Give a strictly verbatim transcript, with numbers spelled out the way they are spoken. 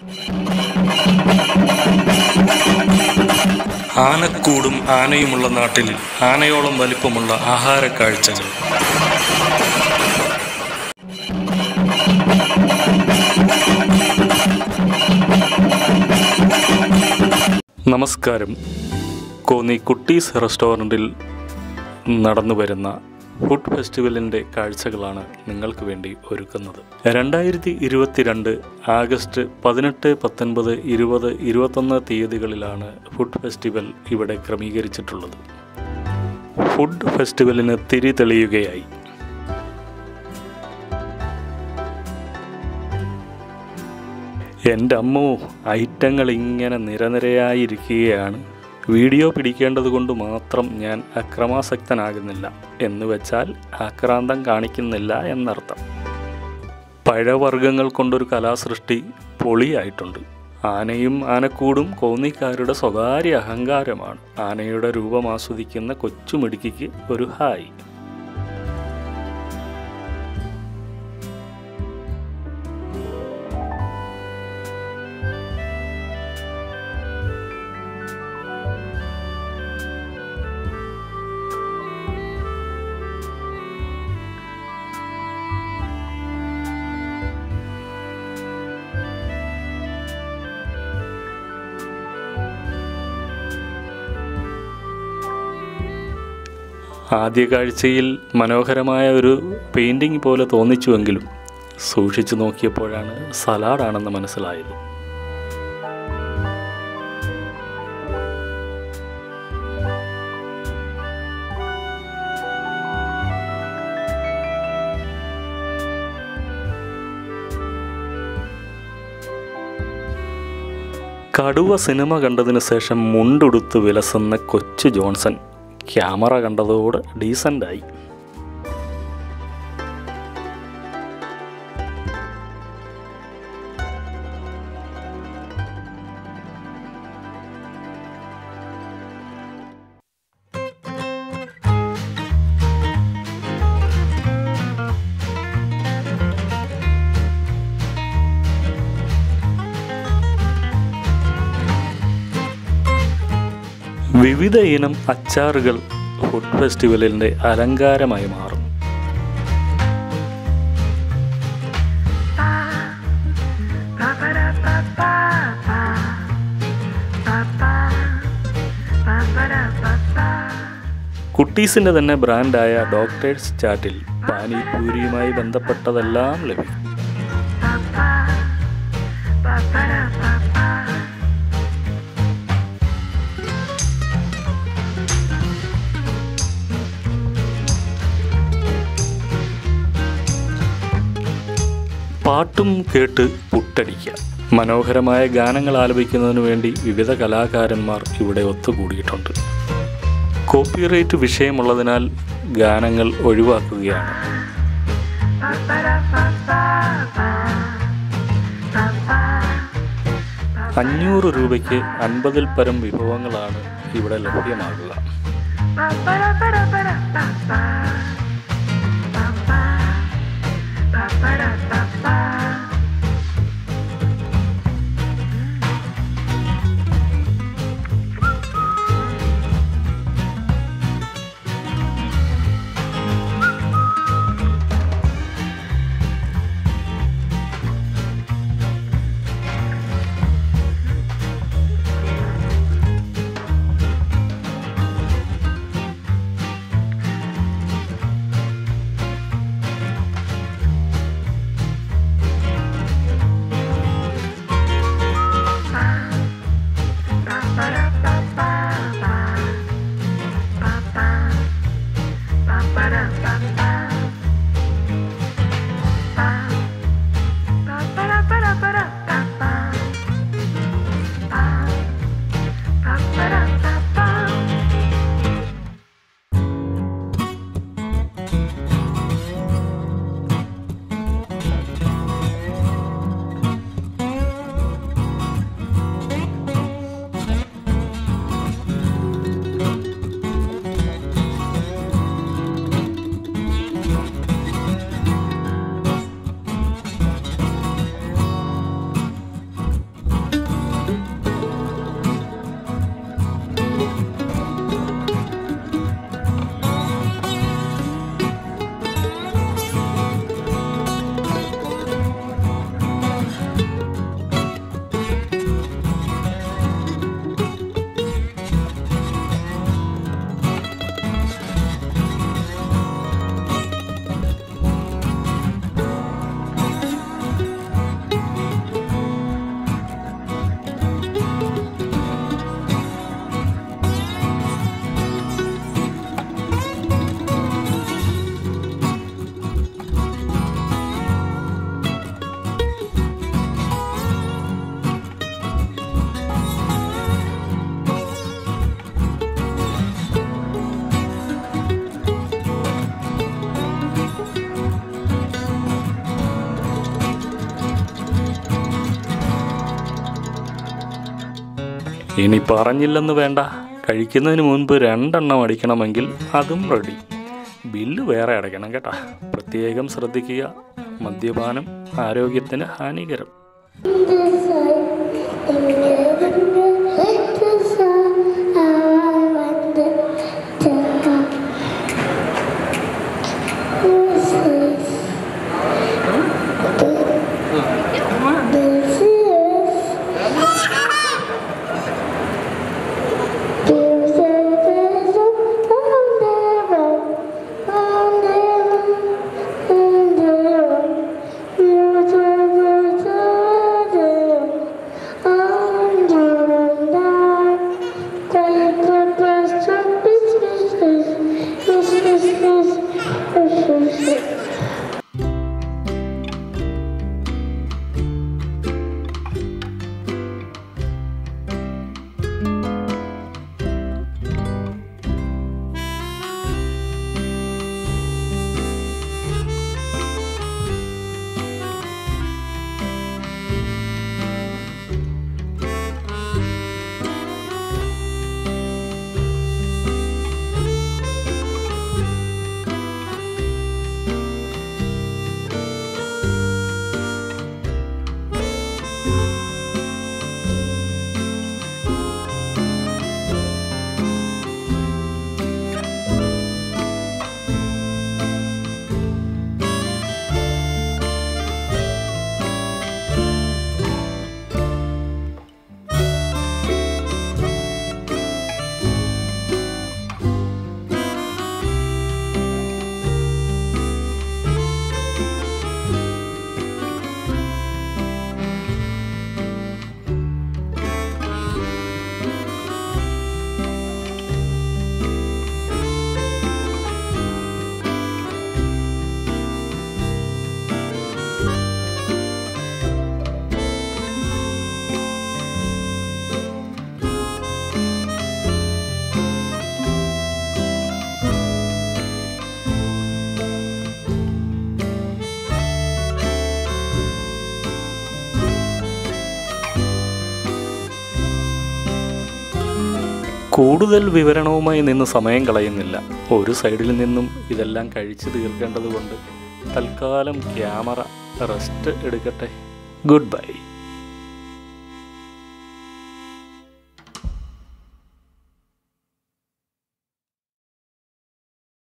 ആനക്കൂടും ആനയുമുള്ള നാട്ടിൽ ആനയോളം വലിപ്പമുള്ള ആഹാര കാഴ്ചകൾ. നമസ്കാരം. കോന്നി കുട്ടീസ് റെസ്റ്റോറൻറ്റിൽ നടന്നു വരുന്ന ഫുഡ് ഫെസ്റ്റിവലിൻ്റെ കാഴ്ചകളാണ് നിങ്ങൾക്ക് വേണ്ടി ഒരുക്കുന്നത്. രണ്ടായിരത്തി ഇരുപത്തിരണ്ട് ആഗസ്റ്റ് പതിനെട്ട്, പത്തൊൻപത്, ഇരുപത്, ഇരുപത്തൊന്ന് തീയതികളിലാണ് ഫുഡ് ഫെസ്റ്റിവൽ ഇവിടെ ക്രമീകരിച്ചിട്ടുള്ളത്. ഫുഡ് ഫെസ്റ്റിവലിന് തിരി തെളിയുകയായി. എൻ്റെ അമ്മോ, ഐറ്റങ്ങൾ ഇങ്ങനെ നിരനിരയായിരിക്കുകയാണ്. വീഡിയോ പിടിക്കേണ്ടത് കൊണ്ട് മാത്രം ഞാൻ അക്രമാസക്തനാകുന്നില്ല എന്ന് വെച്ചാൽ ആക്രാന്തം കാണിക്കുന്നില്ല എന്നർത്ഥം. പഴവർഗ്ഗങ്ങൾ കൊണ്ടൊരു കലാസൃഷ്ടി പൊളിയായിട്ടുണ്ട്. ആനയും ആനക്കൂടും കോന്നിക്കാരുടെ സ്വകാര്യ അഹങ്കാരമാണ്. ആനയുടെ രൂപം ആസ്വദിക്കുന്ന കൊച്ചുമിടുക്കിക്ക് ഒരു ഹായ്. ആദ്യ കാഴ്ചയിൽ മനോഹരമായ ഒരു പെയിൻറ്റിങ് പോലെ തോന്നിച്ചുവെങ്കിലും സൂക്ഷിച്ചു നോക്കിയപ്പോഴാണ് സലാഡാണെന്ന് മനസ്സിലായത്. കടുവ സിനിമ കണ്ടതിന് ശേഷം മുണ്ടുടുത്ത് വിലസുന്ന കൊച്ചു ജോൺസൺ ക്യാമറ കണ്ടതോടെ ഡീസൻ്റായി. വിവിധ ഇനം അച്ചാറുകൾ ഫുഡ് ഫെസ്റ്റിവലിൻ്റെ അലങ്കാരമായി മാറും. കുട്ടീസിൻ്റെ തന്നെ ബ്രാൻഡായ ഡോക്ടേഴ്സ് ചാറ്റിൽ പാനിപൂരിയുമായി ബന്ധപ്പെട്ടതെല്ലാം ലഭിക്കും. പാട്ടും കേട്ട് പുട്ടടിക്കുക. മനോഹരമായ ഗാനങ്ങൾ ആലപിക്കുന്നതിനു വേണ്ടി വിവിധ കലാകാരന്മാർ ഇവിടെ ഒത്തുകൂടിയിട്ടുണ്ട്. കോപ്പിറൈറ്റ് വിഷയമുള്ളതിനാൽ ഗാനങ്ങൾ ഒഴിവാക്കുകയാണ്. അഞ്ഞൂറ് രൂപയ്ക്ക് അൻപതിൽ പരം വിഭവങ്ങളാണ് ഇവിടെ ലഭ്യമാകുക. ഇനി പറഞ്ഞില്ലെന്ന് വേണ്ട, കഴിക്കുന്നതിന് മുൻപ് രണ്ടെണ്ണം അടിക്കണമെങ്കിൽ അതും റെഡി. ബില്ല് വേറെ അടയ്ക്കണം കേട്ടാ. പ്രത്യേകം ശ്രദ്ധിക്കുക, മദ്യപാനം ആരോഗ്യത്തിന് ഹാനികരം. കൂടുതൽ വിവരണവുമായി നിന്ന് സമയം കളയുന്നില്ല. ഒരു സൈഡിൽ നിന്നും ഇതെല്ലാം കഴിച്ചു തീർക്കേണ്ടതുകൊണ്ട് തൽക്കാലം ക്യാമറ റെസ്റ്റ് എടുക്കട്ടെ. Good bye.